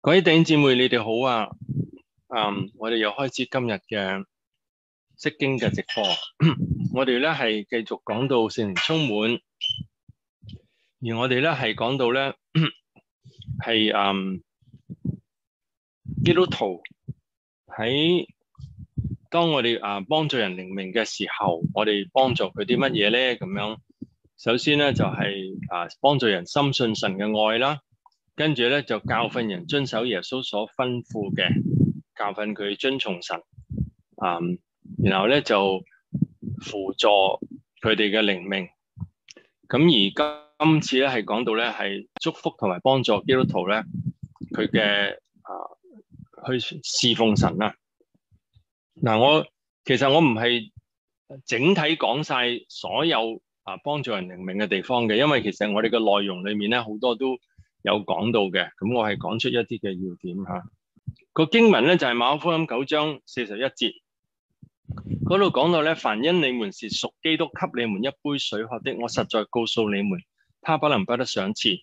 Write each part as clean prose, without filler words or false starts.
各位弟兄姊妹，你哋好啊！我哋又開始今日嘅釋經嘅直播。我哋咧係繼續講到聖靈充滿，而我哋咧係講到咧係基督徒喺當我哋幫助人靈命嘅時候，我哋幫助佢啲乜嘢咧？咁樣，首先咧就係幫助人深信神嘅愛啦。跟住咧就教訓人遵守耶穌所吩咐嘅，教訓佢遵從神，然後咧就輔助佢哋嘅靈命。咁而今次咧係講到咧係祝福同埋幫助基督徒咧，佢嘅去侍奉神啦。其實我唔係整體講晒所有幫助人靈命嘅地方嘅，因為其實我哋嘅內容裏面咧好多都有講到嘅，咁我係講出一啲嘅要點嚇。個經文咧就係馬可福音9章41節，嗰度講到咧，凡因你們是屬基督，給你們一杯水喝的，我實在告訴你們，他不能不得賞賜。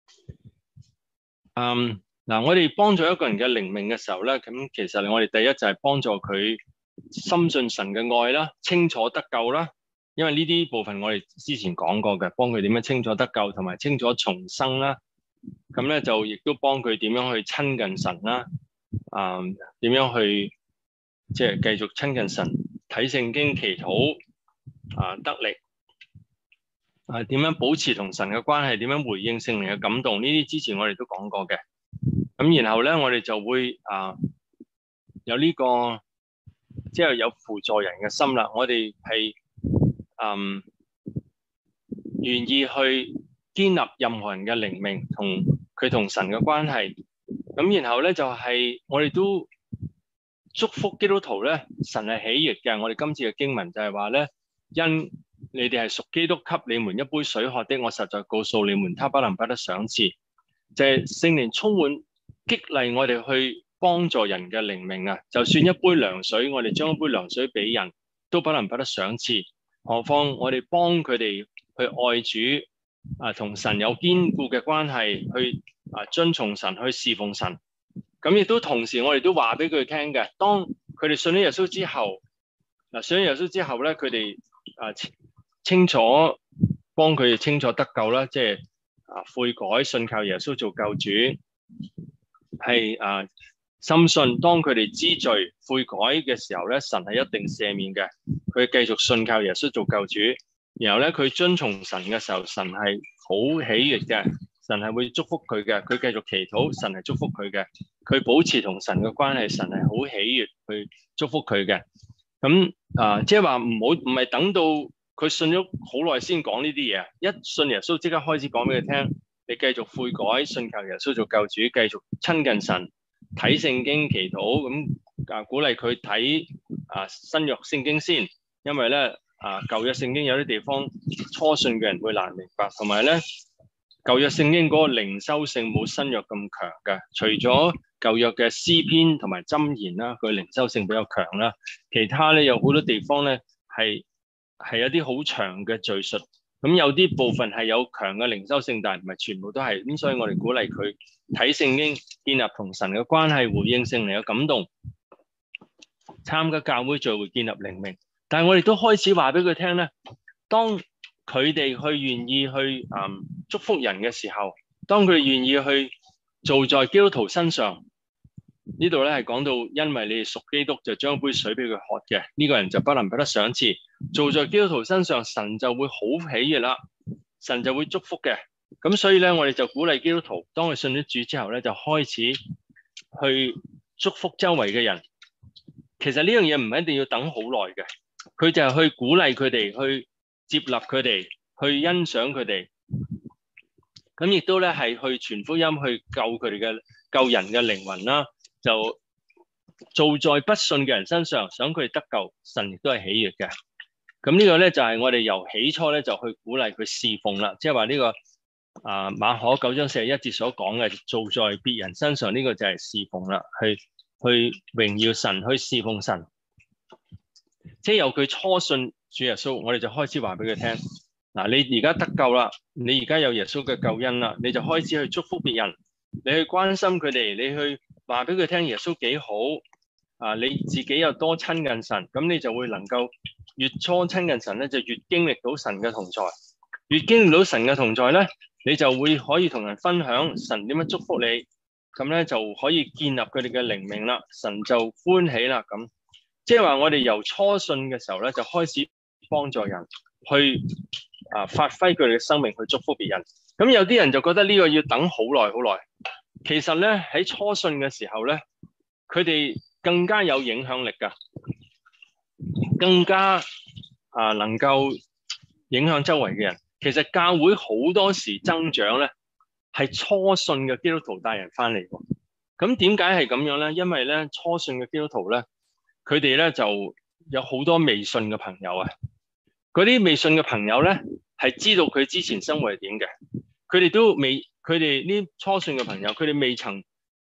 我哋幫助一個人嘅靈命嘅時候咧，咁其實我哋第一就係幫助佢深信神嘅愛啦，清楚得救啦。因為呢啲部分我哋之前講過嘅，幫佢點樣清楚得救，同埋清楚重生啦。咁咧就亦都幫佢點樣去親近神啦，點樣去即係繼續親近神，睇聖經、祈禱得力，點樣保持同神嘅關係，點樣回應聖靈嘅感動，呢啲之前我哋都講過嘅。咁然後咧，我哋就會有呢個即係有輔助人嘅心啦。我哋係願意去建立任何人嘅靈命同佢同神嘅關係，咁然後咧就係我哋都祝福基督徒咧，神係喜悅嘅。我哋今次嘅經文就係話咧，因你哋係屬基督，給你們一杯水喝的，我實在告訴你們，他不能不得賞賜。就係聖靈充滿激勵我哋去幫助人嘅靈命啊！就算一杯涼水，我哋將一杯涼水俾人都不能不得賞賜，何況我哋幫佢哋去愛主。同神有堅固嘅關係，去遵從神，去侍奉神。咁亦都同時，我哋都話俾佢聽嘅。當佢哋信咗耶穌之後，信咗耶穌之後咧，佢哋清楚幫佢哋清楚得救啦，即係悔改，信靠耶穌做救主，係深信當佢哋知罪悔改嘅時候咧，神係一定赦免嘅。佢繼續信靠耶穌做救主。然後咧，佢遵從神嘅時候，神係好喜悅嘅，神係會祝福佢嘅。佢繼續祈禱，神係祝福佢嘅。佢保持同神嘅關係，神係好喜悅去祝福佢嘅。咁即係話唔係等到佢信咗好耐先講呢啲嘢，一信耶穌即刻開始講俾佢聽。你繼續悔改，信靠耶穌做救主，繼續親近神，睇聖經祈禱，咁鼓勵佢睇新約聖經先，因為咧。舊約聖經有啲地方初信嘅人會難明白，同埋咧舊約聖經嗰個靈修性冇新約咁強嘅。除咗舊約嘅詩篇同埋箴言啦，佢靈修性比較強啦。其他咧有好多地方咧係有啲好長嘅敘述，咁有啲部分係有強嘅靈修性，但係唔係全部都係。咁所以我哋鼓勵佢睇聖經，建立同神嘅關係，回應聖靈嘅感動，參加教會聚會，建立靈命。但係我哋都開始話俾佢聽咧，當佢哋去願意去祝福人嘅時候，當佢哋願意去做在基督徒身上，呢度咧係講到，因為你哋屬基督，就將一杯水俾佢喝嘅，呢個人就不能不得賞賜。做在基督徒身上，神就會好喜悅啦，神就會祝福嘅。咁所以咧，我哋就鼓勵基督徒，當佢信咗主之後咧，就開始去祝福周圍嘅人。其實呢樣嘢唔係一定要等好耐嘅。佢就係去鼓勵佢哋，去接納佢哋，去欣賞佢哋，咁亦都咧係去傳福音，去救佢哋嘅救人嘅靈魂啦。就做在不信嘅人身上，想佢哋得救，神亦都係喜悅嘅。咁呢個咧就係我哋由起初咧就去鼓勵佢侍奉啦，即係話呢個馬可9章41節所講嘅，做在別人身上，呢個就係侍奉啦，去榮耀神，去侍奉神。即係由佢初信主耶穌，我哋就開始話俾佢聽，你而家得救啦，你而家有耶穌嘅救恩啦，你就開始去祝福別人， 你去關心佢哋，你去話俾佢聽耶穌幾好你自己又多親近神，咁你就會能夠越初親近神咧，就越經歷到神嘅同在，越經歷到神嘅同在咧，你就會可以同人分享神點樣祝福你，咁咧就可以建立佢哋嘅靈命啦，神就歡喜啦。咁即係話我哋由初信嘅時候咧，就開始幫助人去發揮佢哋嘅生命去祝福別人。咁有啲人就覺得呢個要等好耐好耐，其實咧喺初信嘅時候咧，佢哋更加有影響力㗎，更加能夠影響周圍嘅人。其實教會好多時增長咧，係初信嘅基督徒帶人翻嚟喎。咁點解係咁樣咧？因為咧初信嘅基督徒咧，佢哋咧就有好多未信嘅朋友啊。嗰啲未信嘅朋友咧，係知道佢之前生活係點嘅。佢哋都未，佢哋呢初信嘅朋友，佢哋未曾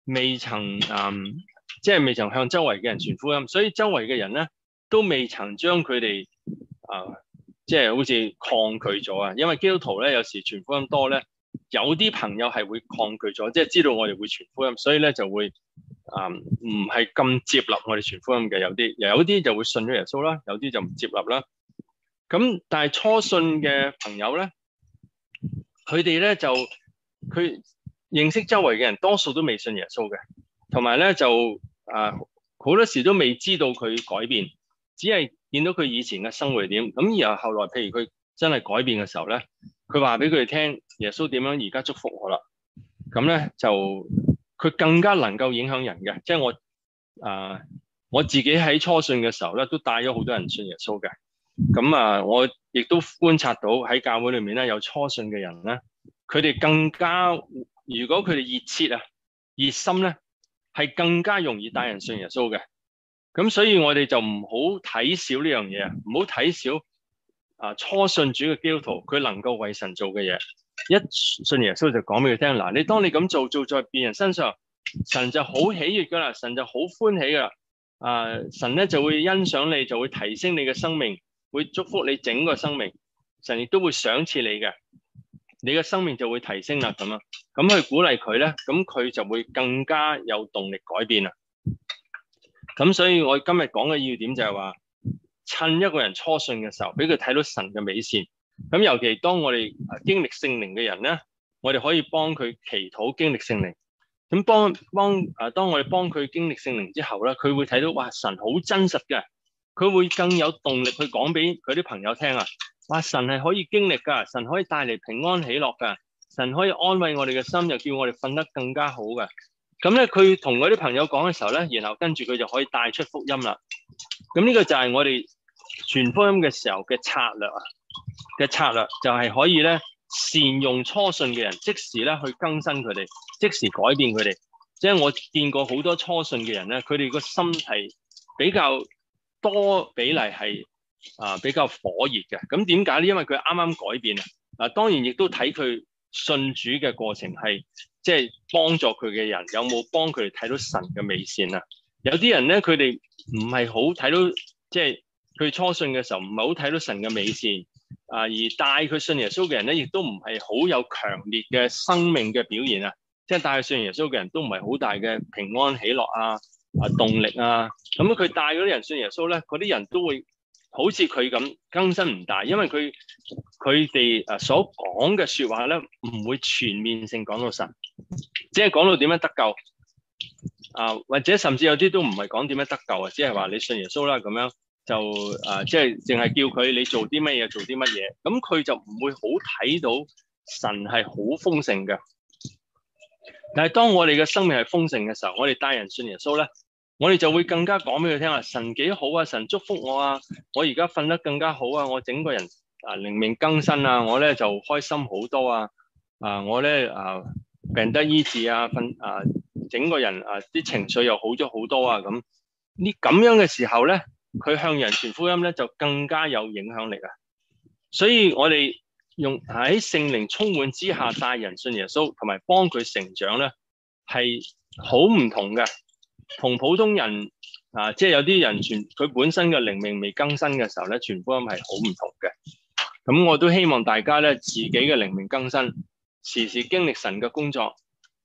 即係未曾向周圍嘅人傳福音，所以周圍嘅人咧都未曾將佢哋即係好似抗拒咗啊。因為基督徒咧有時傳福音多咧，有啲朋友係會抗拒咗，即係知道我哋會傳福音，所以咧就會唔係咁接納我哋傳福音嘅。有啲就會信咗耶穌啦，有啲就唔接納啦。咁但係初信嘅朋友咧，佢哋咧就佢認識周圍嘅人，多數都未信耶穌嘅，同埋咧就好多時都未知道佢改變，只係見到佢以前嘅生活係點。咁然後後來譬如佢真係改變嘅時候咧，佢話俾佢哋聽耶穌點樣而家祝福我啦。咁咧就佢更加能夠影響人嘅。即係我自己喺初信嘅時候咧，都帶咗好多人信耶穌嘅。咁我亦都觀察到喺教會裏面咧，有初信嘅人咧，佢哋更加，如果佢哋熱切熱心咧，係更加容易帶人信耶穌嘅。咁所以我哋就唔好睇小呢樣嘢啊，唔好睇小初信主嘅基督徒，佢能夠為神做嘅嘢。一信耶穌就講俾佢聽，嗱，你當你咁做在別人身上，神就好喜悅噶啦，神就好歡喜噶啦。神咧就會欣賞你，就會提升你嘅生命，會祝福你整個生命，神亦都會賞賜你嘅，你嘅生命就會提升啦。咁樣咁去鼓勵佢咧，咁佢就會更加有動力改變啦。咁所以我今日講嘅要點就係話，趁一個人初信嘅時候，俾佢睇到神嘅美善。咁尤其當我哋經歷聖靈嘅人咧，我哋可以幫佢祈禱經歷聖靈。咁當我哋幫佢經歷聖靈之後咧，佢會睇到哇，神好真實嘅，佢會更有動力去講俾佢啲朋友聽啊！哇，神係可以經歷噶，神可以帶嚟平安喜樂噶，神可以安慰我哋嘅心，又叫我哋瞓得更加好嘅。咁咧，佢同嗰啲朋友講嘅時候咧，然後跟住佢就可以帶出福音啦。咁呢個就係我哋傳福音嘅時候嘅策略就係可以咧善用初信嘅人，即時咧去更新佢哋，即時改變佢哋。即係我見過好多初信嘅人咧，佢哋個心係比較多比例係比較火熱嘅。咁點解咧？因為佢啱啱改變啊。當然亦都睇佢信主嘅過程係即係幫助佢嘅人有冇幫佢哋睇到神嘅美善啊。有啲人咧，佢哋唔係好睇到，即係佢初信嘅時候唔係好睇到神嘅美善而帶佢信耶穌嘅人咧，亦都唔係好有強烈嘅生命嘅表現啊。即係帶佢信耶穌嘅人都唔係好大嘅平安喜樂動力啊。咁佢帶嗰啲人信耶穌咧，嗰啲人都會好似佢咁更新唔大，因為佢哋所講嘅說話咧，唔會全面性講到神，即係講到點樣得救或者甚至有啲都唔係講點樣得救啊，只係話你信耶穌啦，咁樣就即係淨係叫佢你做啲乜嘢做啲乜嘢，咁佢就唔會好睇到神係好豐盛嘅。但係當我哋嘅生命係豐盛嘅時候，我哋帶人信耶穌咧，我哋就會更加講俾佢聽啊，神幾好啊，神祝福我啊，我而家瞓得更加好啊，我整個人靈命更新啊，我咧就開心好多啊，我咧病得醫治啊，整個人啲情緒又好咗好多啊。咁樣嘅時候咧，佢向人傳福音咧就更加有影響力啊。所以我哋用喺聖靈充滿之下帶人信耶穌，同埋幫佢成長咧，係好唔同嘅。同普通人即係有啲人佢本身嘅靈命未更新嘅時候咧，傳福音係好唔同嘅。咁我都希望大家咧自己嘅靈命更新，時時經歷神嘅工作，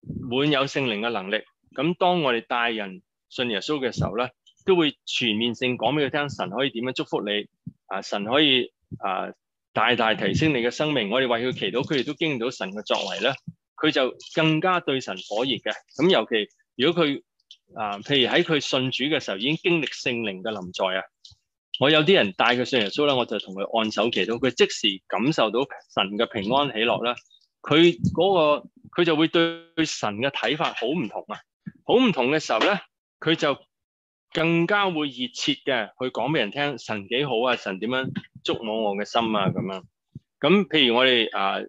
滿有聖靈嘅能力。咁當我哋帶人信耶穌嘅時候咧，都會全面性講俾佢聽，神可以點樣祝福你，神可以大大提升你嘅生命。我哋為佢祈禱，佢哋都經歷到神嘅作為咧，佢就更加對神火熱嘅。咁尤其如果佢譬如喺佢信主嘅時候已經經歷聖靈嘅臨在啊，我有啲人帶佢信耶穌啦，我就同佢按手祈禱，佢即時感受到神嘅平安喜樂啦。佢就會對神嘅睇法好唔同啊，好唔同嘅時候咧，佢就更加會熱切嘅去講俾人聽神幾好啊，神點樣觸摸我嘅心啊咁樣。咁譬如我哋呢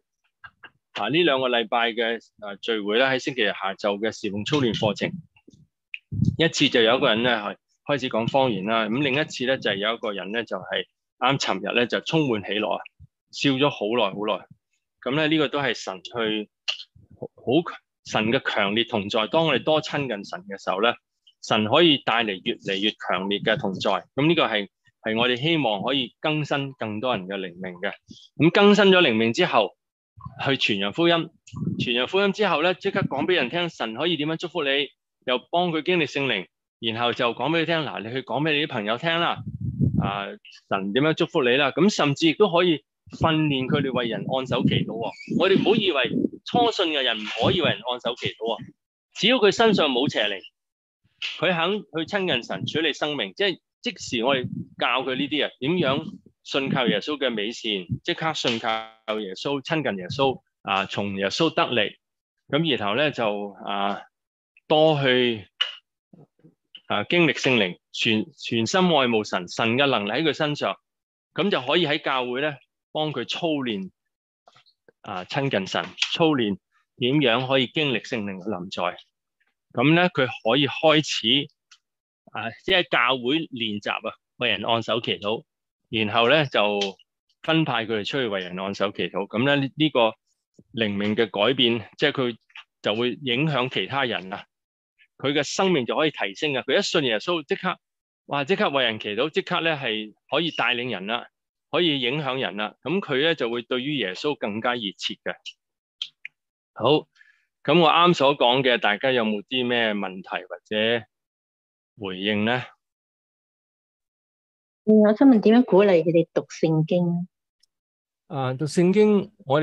2個禮拜嘅聚會咧，喺星期日下晝嘅侍奉操練課程，一次就有一個人咧係開始講方言啦，咁另一次咧就係有一個人咧就係啱尋日咧就充滿喜樂啊，笑咗好耐好耐。咁咧呢個都係神去神嘅強烈同在。當我哋多親近神嘅時候咧，神可以帶嚟越嚟越強烈嘅同在。咁呢個係我哋希望可以更新更多人嘅靈命嘅。咁更新咗靈命之後，去傳揚福音。傳揚福音之後咧，即刻講俾人聽神可以點樣祝福你，又幫佢經歷聖靈，然後就講俾佢聽，嗱，你去講俾你啲朋友聽啦。神點樣祝福你啦？咁甚至亦都可以訓練佢哋為人按手祈禱喎。我哋唔好以為初信嘅人唔可以為人按手祈禱喎。只要佢身上冇邪靈，佢肯去親近神，處理生命，即時我哋教佢呢啲點樣信靠耶穌嘅美善，即刻信靠耶穌，親近耶穌，從耶穌得力。咁然後咧就多去經歷聖靈，全心愛慕神，神嘅能力喺佢身上，咁就可以喺教會咧幫佢操練親近神，操練點樣可以經歷聖靈嘅臨在。咁咧佢可以開始即係教會練習為人按手祈禱，然後咧就分派佢哋出去為人按手祈禱。咁咧呢個靈命嘅改變，即係佢就會影響其他人啊，佢嘅生命就可以提升啊！佢一信耶穌，即刻為人祈禱，即刻咧係可以帶領人啦，可以影響人啦。咁佢咧就會對於耶穌更加熱切嘅。好，咁我啱所講嘅，大家有冇啲咩問題或者回應咧？ 我想問點樣鼓勵佢哋讀聖經？ 讀聖經，我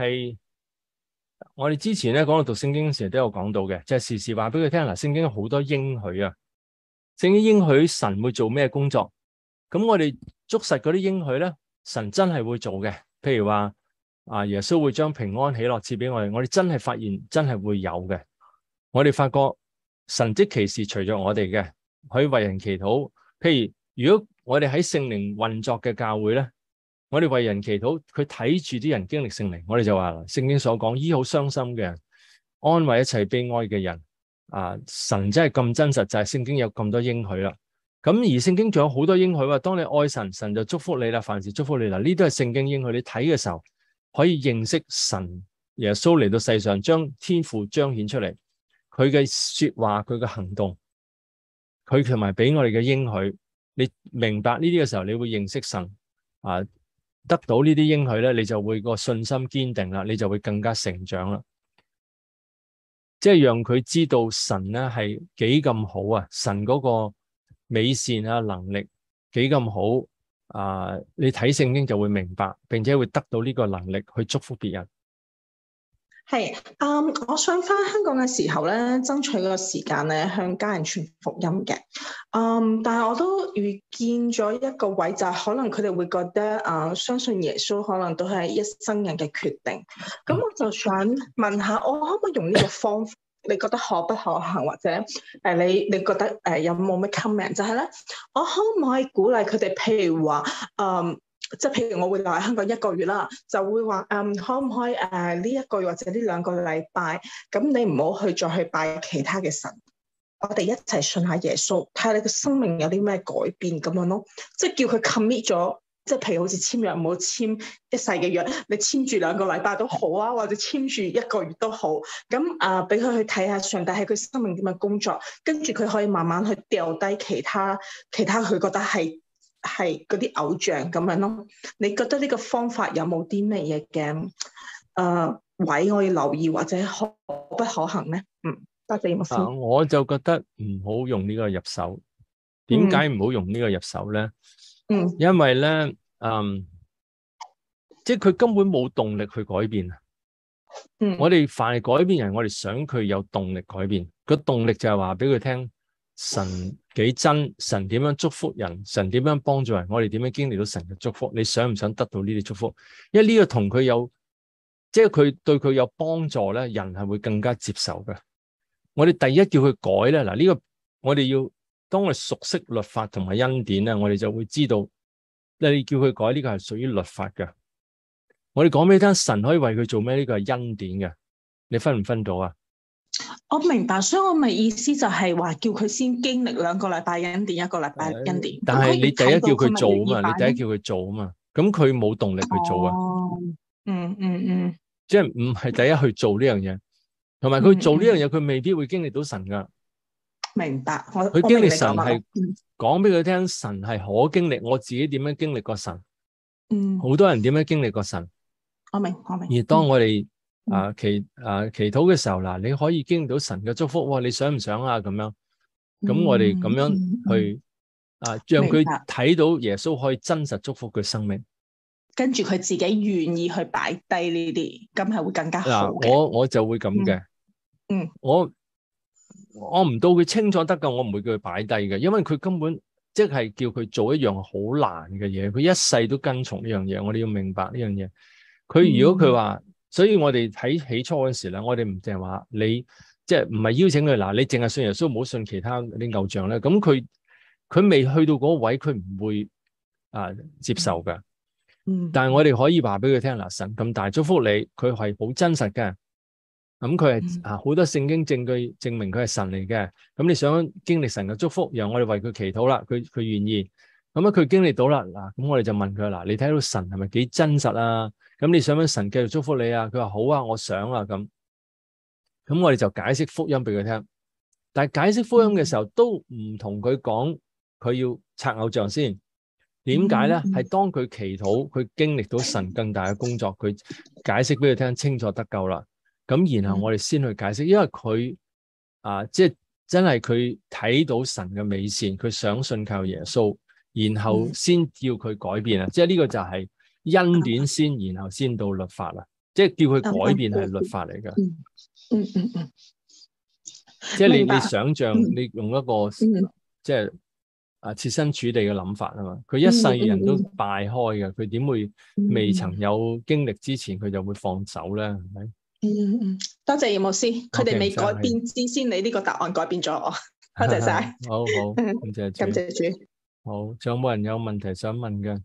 哋之前咧講到讀聖經嘅時候都有講到嘅，就係時時話俾佢聽嗱，聖經好多應許啊，聖經應許神會做咩工作，咁我哋捉實嗰啲應許咧，神真係會做嘅。譬如話耶穌會將平安喜樂賜俾我哋真係發現真係會有嘅。我哋發覺神蹟奇事隨着我哋嘅，可以為人祈禱。譬如如果我哋喺聖靈運作嘅教會咧，我哋為人祈禱，佢睇住啲人經歷聖靈，我哋就話聖經所講醫好傷心嘅人，安慰一切悲哀嘅人。神真係咁真實，就係聖經有咁多應許啦。咁而聖經仲有好多應許，當你愛神，神就祝福你啦，凡事祝福你啦。呢都係聖經應許，你睇嘅時候可以認識神耶穌嚟到世上，將天父彰顯出嚟，佢嘅說話，佢嘅行動，佢同埋俾我哋嘅應許，你明白呢啲嘅時候，你會認識神得到呢啲應許咧，你就會個信心堅定啦，你就會更加成長啦。即係讓佢知道神咧係幾咁好啊，神嗰個美善能力幾咁好你睇聖經就會明白，並且會得到呢個能力去祝福別人。 係，我想返香港嘅時候咧，爭取個時間咧，向家人傳福音嘅。但係我都遇見咗一個位，就係可能佢哋會覺得相信耶穌可能都係一生人嘅決定。咁我就想問下，我可唔可以用呢個方法？你覺得可不可行，或者你覺得有冇咩 comment？就係咧，我可唔可以鼓勵佢哋？譬如話即係譬如我會留喺香港1個月啦，就會話可唔可以呢1個月或者呢2個禮拜，咁你唔好再去拜其他嘅神，我哋一齊信下耶穌，睇下你嘅生命有啲咩改變咁樣咯。即係叫佢 commit 咗，即係譬如好似簽約，唔好簽一世嘅約，你簽住2個禮拜都好啊，或者簽住1個月都好。咁俾佢去睇下上帝喺佢生命點樣工作，跟住佢可以慢慢去掉低其他佢覺得係嗰啲偶像咁樣咯。你覺得呢個方法有冇啲咩嘢嘅位我要留意或者可不可行咧？多謝牧師。 我就覺得唔好用呢個入手。點解唔好用呢個入手咧？因為咧，即係佢根本冇動力去改變啊。我哋凡係改變人，我哋想佢有動力改變。個動力就係話俾佢聽，神幾真，神點樣祝福人，神點樣幫助人，我哋點樣經歷到神嘅祝福。你想唔想得到呢啲祝福？因為呢個同佢有，即係佢對佢有幫助咧，人係會更加接受嘅。我哋第一叫佢改咧，嗱，呢個我哋要當我哋熟悉律法同埋恩典咧，我哋就會知道，你叫佢改呢個係屬於律法嘅。我哋講俾你聽，神可以為佢做咩？呢個係恩典嘅，你分唔分到啊？ 我明白，所以我咪意思就係話叫佢先經歷2個禮拜恩典，1個禮拜恩典。 但係你第一叫佢做啊嘛，你第一叫佢做啊嘛，咁佢冇動力去做啊。即係唔係第一去做呢樣嘢，同埋佢做呢樣嘢，佢未必會經歷到神噶。 明白， 佢經歷神係講俾佢聽，神係可經歷。我自己點樣經歷過神？好多人點樣經歷過神？ 我明。 而當我哋祈禱嘅時候，嗱，你可以經歷到神嘅祝福，哇！你想唔想啊？咁樣，咁我哋咁樣去讓佢睇到耶穌可以真實祝福佢生命， 跟住佢自己願意去擺低呢啲，咁係會更加好嘅。 我就會咁嘅。我唔到佢清楚得㗎，我唔會叫佢擺低嘅，因為佢根本即係叫佢做一樣好難嘅嘢，佢一世都跟從呢樣嘢。我哋要明白呢樣嘢。佢如果佢話，所以我哋喺起初嗰時咧，我哋唔淨係話你，即係唔係邀請佢嗱，你淨係信耶穌，唔好信其他啲偶像咧。咁佢未去到嗰個位，佢唔會接受嘅。但係我哋可以話俾佢聽嗱，神咁大祝福你，佢係好真實嘅。咁佢係好多聖經證據證明佢係神嚟嘅。咁你想經歷神嘅祝福，然後我哋為佢祈禱啦，佢願意。咁佢經歷到啦，嗱，咁我哋就問佢嗱，你睇到神係咪幾真實啊？咁你想唔想神繼續祝福你啊？佢話好啊，我想啊，咁我哋就解釋福音俾佢聽。但係解釋福音嘅時候，都唔同佢講佢要拆偶像先。點解咧？係當佢祈禱，佢經歷到神更大嘅工作，佢解釋俾佢聽，清楚得夠啦。咁然後我哋先去解釋，因為佢即係真係佢睇到神嘅美善，佢想信靠耶穌，然後先叫佢改變啊！即係呢個就係恩典先，然後先到律法啦。即係叫佢改變係律法嚟㗎。即係你想象，你用一個即係設身處地嘅諗法啊嘛。佢一世人都敗開嘅，佢點會未曾有經歷之前，佢就會放手咧？係咪？ 多謝葉牧師，佢哋未改變之先，你呢個答案改變咗我，多謝晒。 好，感謝主。 感謝主。 好，仲有冇人有問題想問嘅？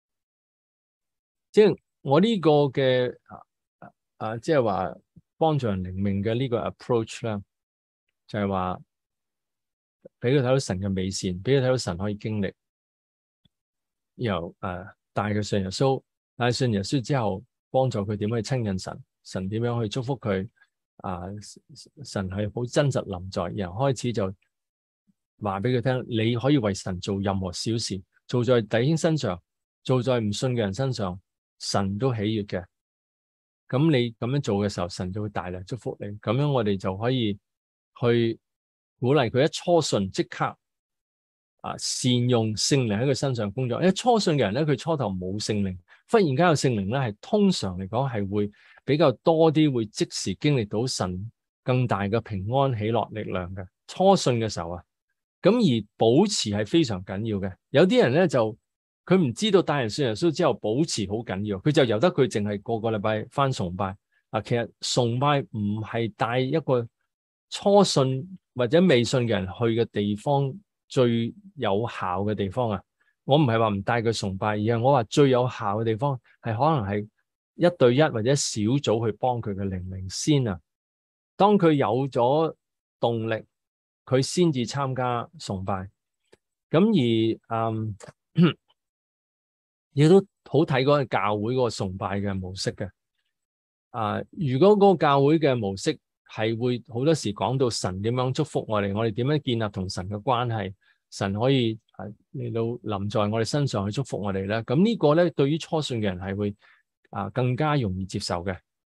即係我呢個嘅即係話幫助人靈命嘅呢個 approach 啦，就係話俾佢睇到神嘅美善，俾佢睇到神可以經歷，由帶佢信耶穌，帶信耶穌之後，幫助佢點去親近神。神點樣去祝福佢？神係好真實臨在，然後開始就話俾佢聽，你可以為神做任何小事，做在弟兄身上，做在唔信嘅人身上，神都喜悅嘅。咁你咁樣做嘅時候，神就會大力祝福你。咁樣我哋就可以去鼓勵佢一初信即刻善用聖靈喺佢身上工作。因為初信嘅人咧，佢初頭冇聖靈，忽然間有聖靈咧，係通常嚟講係會比較多啲，會即時經歷到神更大嘅平安、喜樂、力量嘅。初信嘅時候咁而保持係非常緊要嘅。有啲人咧就佢唔知道帶人信耶穌之後保持好緊要，佢就由得佢淨係個個禮拜返崇拜。其實崇拜唔係帶一個初信或者未信嘅人去嘅地方最有效嘅地方啊！我唔係話唔帶佢崇拜，而係我話最有效嘅地方係可能係1對1或者小組去幫佢嘅靈命先啊。當佢有咗動力，佢先至參加崇拜。咁而亦都好睇嗰個教會嗰個崇拜嘅模式嘅。如果嗰個教會嘅模式係會好多時講到神點樣祝福我哋點樣建立同神嘅關係，神可以嚟到臨在我哋身上去祝福我哋咧。咁呢個咧對於初信嘅人係會更加容易接受嘅。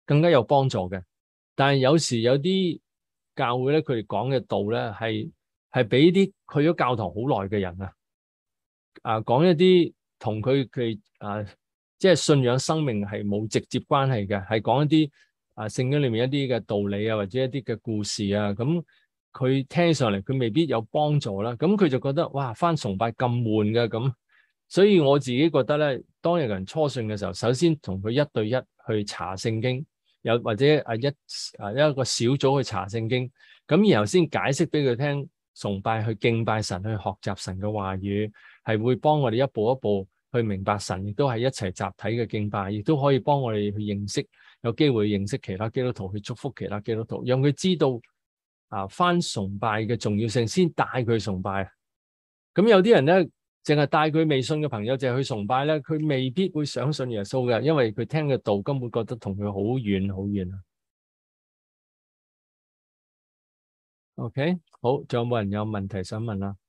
更加有幫助嘅。但係有時有啲教會咧，佢哋講嘅道咧係俾啲去咗教堂好耐嘅人講一啲同佢即係信仰生命係冇直接關係嘅，係講一啲聖經裏面一啲嘅道理或者一啲嘅故事咁佢聽上嚟佢未必有幫助啦。咁佢就覺得哇，返崇拜咁悶嘅咁。所以我自己覺得咧，當有人初信嘅時候，首先同佢一對一去查聖經，又或者一個小組去查聖經，咁然後先解釋俾佢聽，崇拜去敬拜神，去學習神嘅話語，係會幫我哋一步一步去明白神，亦都係一齊集體嘅敬拜，亦都可以幫我哋去認識，有機會認識其他基督徒，去祝福其他基督徒，讓佢知道返崇拜嘅重要性，先帶佢崇拜。咁有啲人咧，淨係帶佢未信嘅朋友淨係去崇拜咧，佢未必會想信耶穌嘅，因為佢聽嘅道根本覺得同佢好遠好遠。OK， 好，仲有冇人有問題想問啊？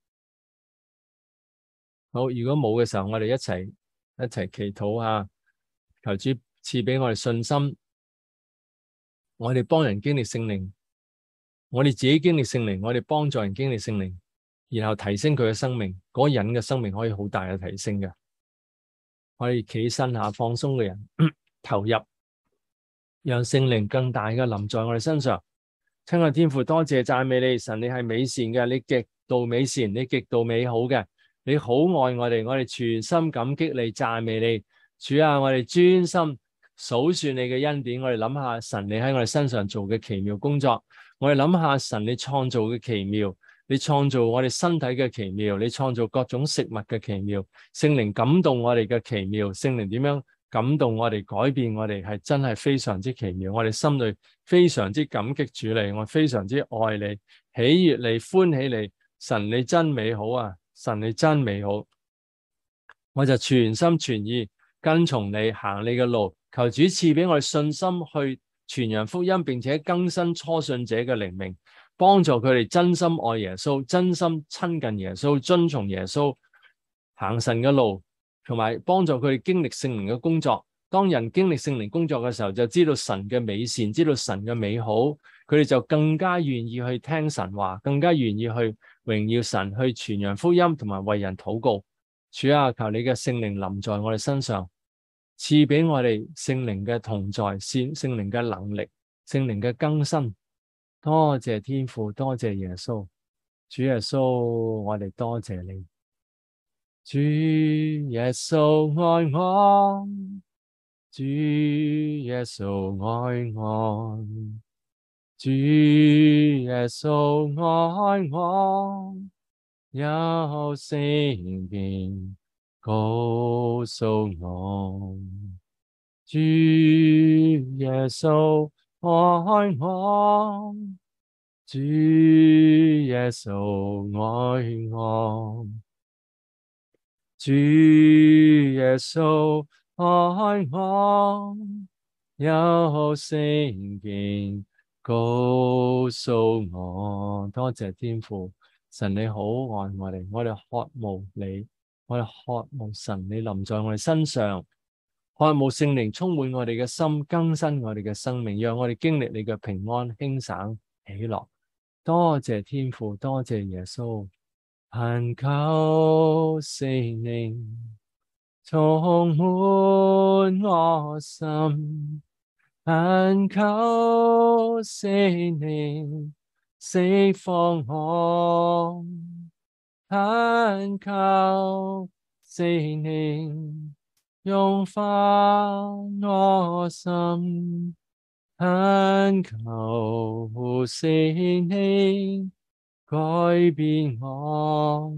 好，如果冇嘅時候，我哋一齊祈禱下，求主賜俾我哋信心，我哋幫人經歷聖靈，我哋自己經歷聖靈，我哋幫助人經歷聖靈，然後提升佢嘅生命，嗰個人嘅生命可以好大嘅提升嘅。可以企身下，放鬆嘅人投入，讓聖靈更大嘅臨在我哋身上。親愛天父，多謝讚美你，神你係美善嘅，你極度美善，你極度美好嘅，你好愛我哋，我哋全心感激你，讚美你。主啊，我哋專心數算你嘅恩典，我哋諗下神你喺我哋身上做嘅奇妙工作，我哋諗下神你創造嘅奇妙，你創造我哋身體嘅奇妙，你創造各種食物嘅奇妙，聖靈感動我哋嘅奇妙，聖靈點樣感動我哋，改變我哋，係真係非常之奇妙。我哋心裏非常之感激主你，我非常之愛你，喜悅你，歡喜你，神你真美好啊！神你真美好，我就全心全意跟從你，行你嘅路。求主賜俾我哋信心去傳揚福音，並且更新初信者嘅靈命，幫助佢哋真心愛耶穌，真心親近耶穌，遵從耶穌，行神嘅路，同埋幫助佢哋經歷聖靈嘅工作。當人經歷聖靈工作嘅時候，就知道神嘅美善，知道神嘅美好，佢哋就更加願意去聽神話，更加願意去榮耀神，去傳揚福音，同埋為人禱告。主啊，求你嘅聖靈臨在我哋身上，賜俾我哋聖靈嘅同在，聖靈嘅能力，聖靈嘅更新。多謝天父，多謝耶穌，主耶穌，我哋多謝你。主耶穌愛我，主耶穌愛我，主耶穌愛我，有聖經告訴我，主耶穌愛我，主耶穌愛我，主耶穌愛我，有聖經告訴我。多謝天父，神你好愛我哋，我哋渴慕你，我哋渴慕神你臨在我哋身上，渴慕聖靈充滿我哋嘅心，更新我哋嘅生命，讓我哋經歷你嘅平安、輕省、喜樂。多謝天父，多謝耶穌，懇求聖靈充滿我心，懇求聖靈釋放我，懇求聖靈融化我心，懇求聖靈改變我，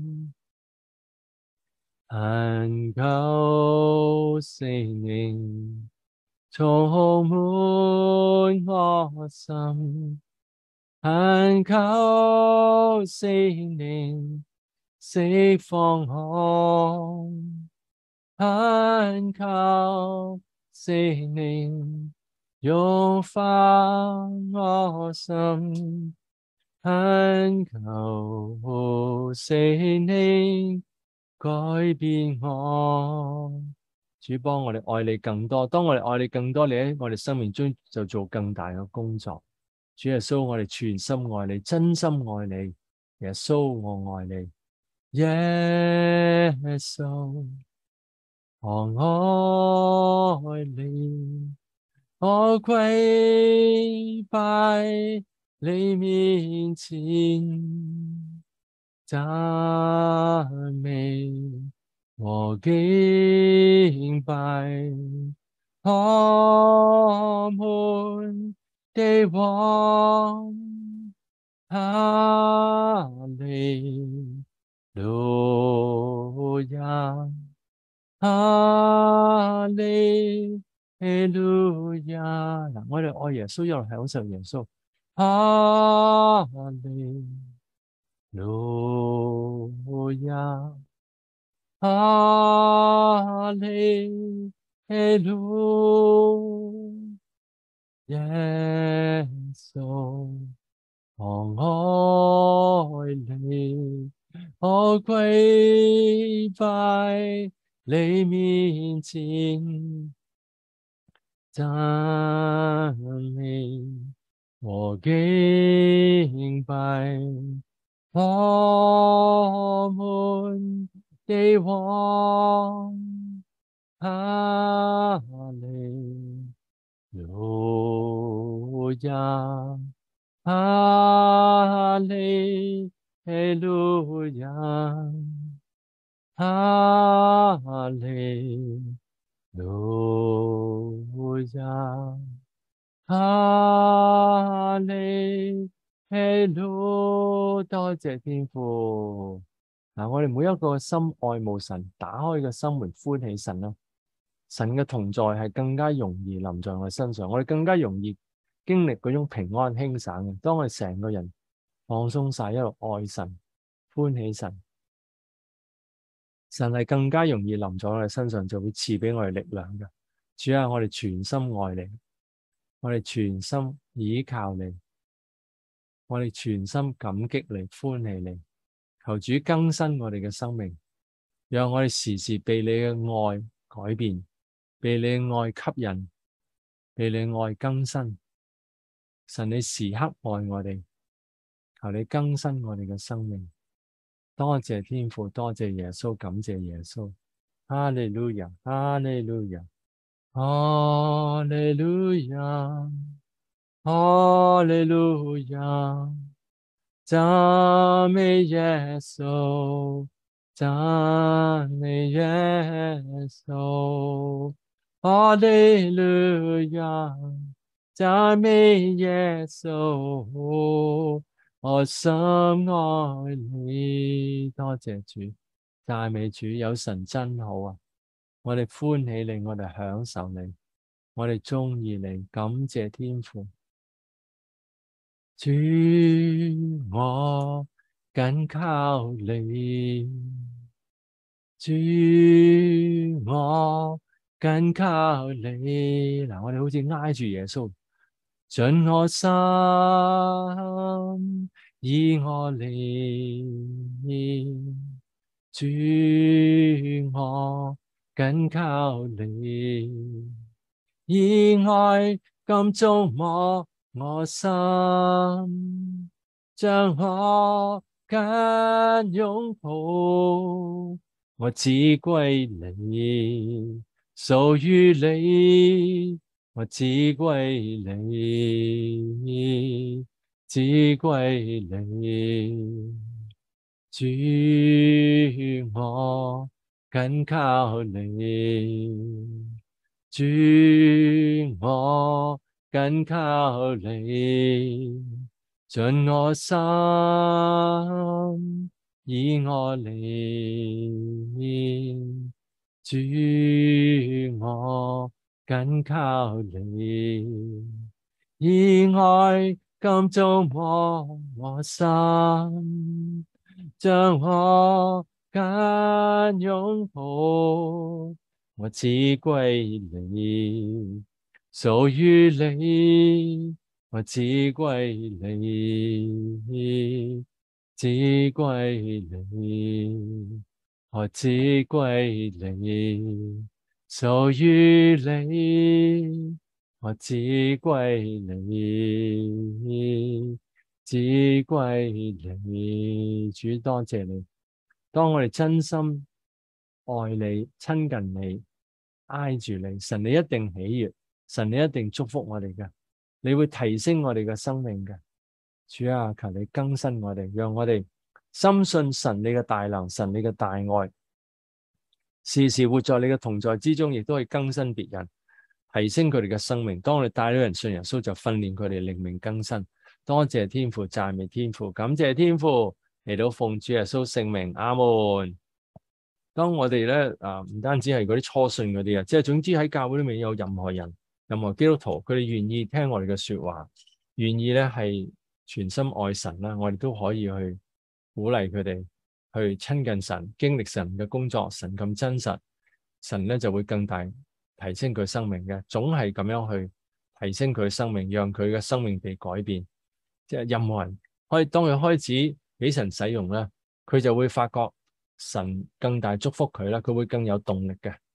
懇求聖靈充滿我心，懇求聖靈釋放我，懇求聖靈融化我心，懇求聖靈改變我， 主幫我哋愛你更多。當我哋愛你更多，你喺我哋生命中就做更大嘅工作。主耶穌，我哋全心愛你，真心愛你。耶穌，我愛你。耶穌，我愛你，我跪拜你面前，讚美和敬拜，我們的王，哈利路亞，哈利路亞。嗱，我哋愛耶穌，一路享受耶穌。哈利路亞，哈利路耶穌，我愛你，我跪拜你面前，讚美和敬拜，我們的王，哈利路亞，哈利路亞，哈利路亞，哈利路，多謝天父。嗱，我哋每一個心愛慕神，打開個心門歡喜神啦。神嘅同在係更加容易臨在我哋身上，我哋更加容易經歷嗰種平安輕省嘅。當我哋成個人放鬆晒，一路愛神、歡喜神，神係更加容易臨在我哋身上，就會賜俾我哋力量嘅。主啊，我哋全心愛你，我哋全心倚靠你，我哋全心感激你、歡喜你。求主更新我哋嘅生命，讓我哋時時被你嘅愛改變，被你嘅愛吸引，被你嘅愛更新。神，你時刻愛我哋，求你更新我哋嘅生命。多謝天父，多謝耶穌，感謝耶穌。哈利路亞，哈利路亞，哈利路亞，哈利路亞，讚美耶穌，讚美耶穌，哈利路亞，讚美耶穌，我深愛你。多謝主，讚美主，有神真好啊！我哋歡喜你，我哋享受你，我哋鍾意你，感謝天父。主，我緊靠你，主，我緊靠你。嗱，我哋好似挨住耶穌，盡我心以我靈，主，我緊靠你，以愛感觸我心，將我緊擁抱，我只歸你，屬於你，我只歸你，只歸你。主，我緊靠你，主，我緊靠你，盡我心以我靈，主，我緊靠你，以愛感觸我心，將我緊擁抱，我只歸你，屬於你，我只歸你，只歸你，我只歸你。 屬於你，我只歸你，只歸你。主多謝你，當我哋真心愛你、親近你、挨住你，神你一定喜悅，神你一定祝福我哋嘅，你會提升我哋嘅生命嘅。主啊，求你更新我哋，讓我哋深信神你嘅大能，神你嘅大愛，時時活在你嘅同在之中，亦都可以更新別人，提升佢哋嘅生命。當我哋帶咗人信耶穌，就訓練佢哋靈命更新。多謝天父，讚美天父，感謝天父，嚟到奉主耶穌聖名，阿門。當我哋咧唔單止係嗰啲初信嗰啲啊，即係總之喺教會裏面有任何人、任何基督徒，佢哋願意聽我哋嘅說話，願意咧係全心愛神啦，我哋都可以去鼓勵佢哋去親近神，經歷神嘅工作，神咁真實，神咧就會更大提升佢生命嘅，總係咁樣去提升佢嘅生命，讓佢嘅生命被改變。即係任何人可以當佢開始俾神使用咧，佢就會發覺神更大祝福佢啦，佢會更有動力嘅。